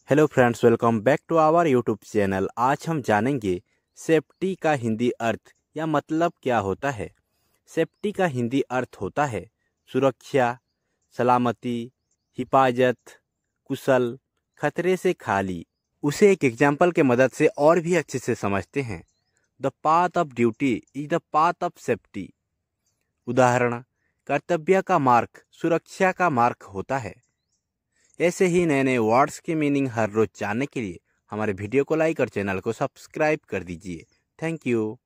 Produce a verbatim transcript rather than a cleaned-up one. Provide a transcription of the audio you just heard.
Hello friends, welcome back to our YouTube channel. आज हम जानेंगे सेफ्टी का हिंदी अर्थ या मतलब क्या होता है। सेफ्टी का हिंदी अर्थ होता है सुरक्षा, सलामती, हिफाजत, कुशल, खतरे से खाली। उसे एक एग्जाम्पल के मदद से और भी अच्छे से समझते हैं। The path of duty is the path of safety. उदाहरण, कर्तव्य का मार्ग सुरक्षा का मार्ग होता है। ऐसे ही नए नए वर्ड्स की मीनिंग हर रोज जानने के लिए हमारे वीडियो को लाइक और चैनल को सब्सक्राइब कर दीजिए। Thank you.